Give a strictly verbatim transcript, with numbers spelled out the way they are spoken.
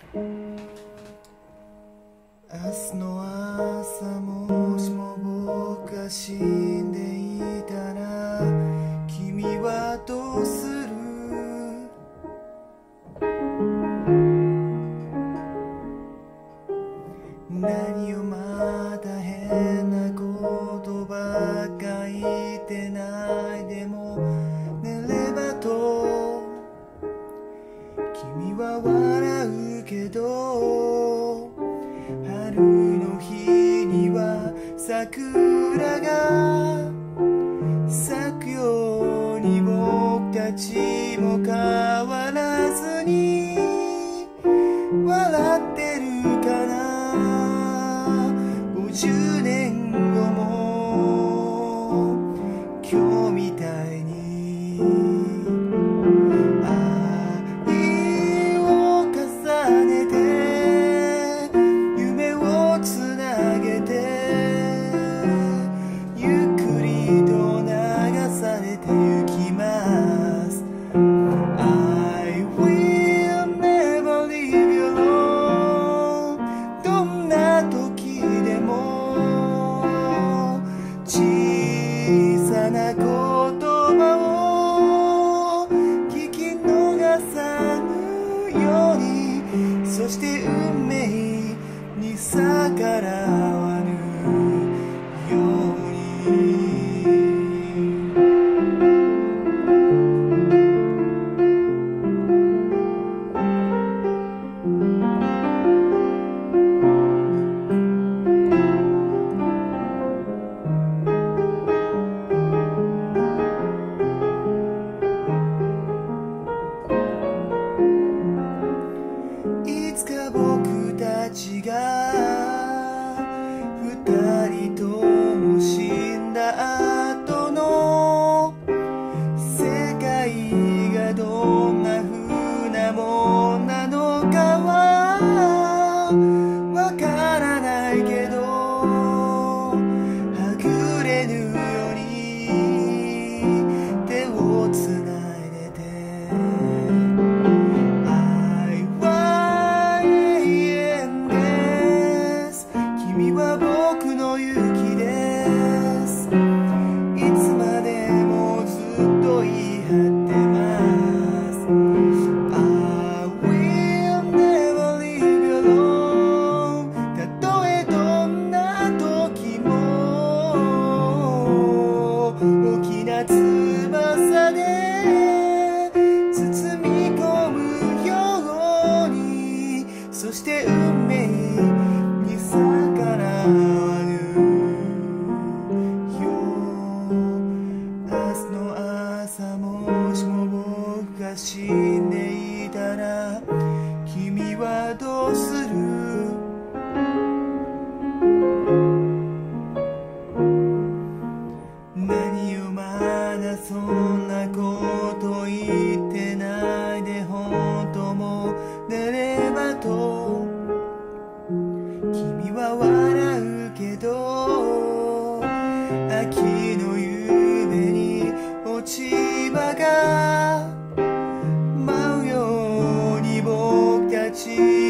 明日の朝もしも僕が死んでいたら君はどうする？何をまた変なことばっか言ってないでも寝ればと君は笑うけど春の日には桜が咲くように僕たちも変わらずに笑ってるかな。ごじゅうねんごも今日みたいに愛を重ねて夢をつなげてゆっくりと流されてゆきます。 I will never leave you alone。 どんな時でも小さな言葉を聞き逃さぬように、そして運命に逆らわぬように。いつか僕たちが二人とも死んだ後の世界がどんな風なもんなのかはわからないけど、はぐれぬように手をつないでて君は僕の勇気です。いつまでもずっと言い張ってます。 I will never leave you alone。 たとえどんな時も大きな翼で包み込むように、そして運命に逆らわぬよ。明日の朝もしも僕が死んでいたら君はどうする？何をまだそんなこと言ってないで、本当も寝ればと君は笑うけど、秋の夕べに落ち葉が舞うように僕たち